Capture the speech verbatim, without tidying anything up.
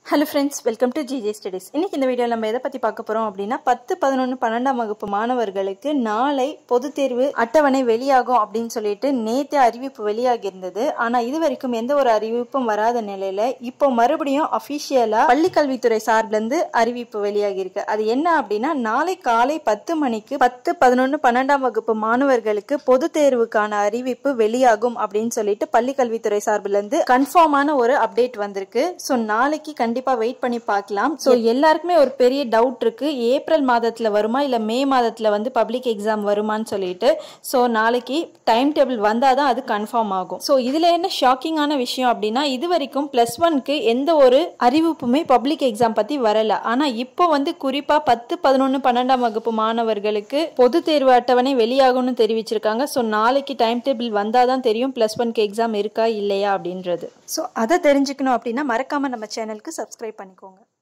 Hello friends, welcome to G J Studies. இன்னைக்கு இந்த வீடியோல நம்ம எதை பத்தி பார்க்க போறோம் அப்படினா பத்து பதினொன்று பன்னிரண்டாம் வகுப்பு மாணவர்களுக்கு நாளை பொதுத் தேர்வு அட்டவணை வெளியாகும் அப்படினு சொல்லிட்டு நேத்து அறிவிப்பு வெளியாகி இருந்தது. ஆனா இதுவரைக்கும் எந்த ஒரு அறிவிப்பும் வராத நிலையில இப்போ மறுபடியும் ஆபீஷியலா பள்ளிக்கல்வித்துறை சார்பில இருந்து அறிவிப்பு வெளியாகி இருக்கு. அது என்ன அப்படினா நாளை காலை பத்து மணிக்கு பத்து பதினொன்று பன்னிரண்டாம் வகுப்பு மாணவர்களுக்கு பொதுத் தேர்வுக்கான அறிவிப்பு வெளியாகும் அப்படினு சொல்லிட்டு பள்ளிக்கல்வித்துறை சார்பில இருந்து கன்ஃபார்மான ஒரு அப்டேட் வந்திருக்கு. சோ நாளைக்கு கண்டிப்பா வெயிட் பண்ணி பார்க்கலாம். சோ எல்லாருக்குமே ஒரு பெரிய டவுட் இருக்கு, ஏப்ரல் மாதத்துல வருமா இல்ல மே மாதத்துல வந்து பப்ளிக் எக்ஸாம் வருமான்னு சொல்லிட்டு. சோ நாளைக்கு டைம் டேபிள் வந்தாதான் அது கன்ஃபார்ம் ஆகும். சோ இதுல என்ன ஷாக்கிங்கான விஷயம் அப்படின்னா, இது வரைக்கும் பிளஸ் ஒன்க்கு எந்த ஒரு அறிவிப்புமே பப்ளிக் எக்ஸாம் பத்தி வரல. ஆனா இப்போ வந்து குறிப்பா பத்து பதினொன்று பன்னிரண்டாம் வகுப்பு மாணவர்களுக்கு பொது தேர்வு அட்டவணை வெளியாகும்னு தெரிவிச்சிருக்காங்க. சோ நாளைக்கு டைம் டேபிள் வந்தாதான் தெரியும் பிளஸ் ஒன்க்கு எக்ஸாம் இருக்கா இல்லையா அப்படின்றது. சோ அதை தெரிஞ்சுக்கணும் அப்படின்னா மறக்காம நம்ம சேனலுக்கு சப்ஸ்கிரைப் பண்ணிக்கோங்க.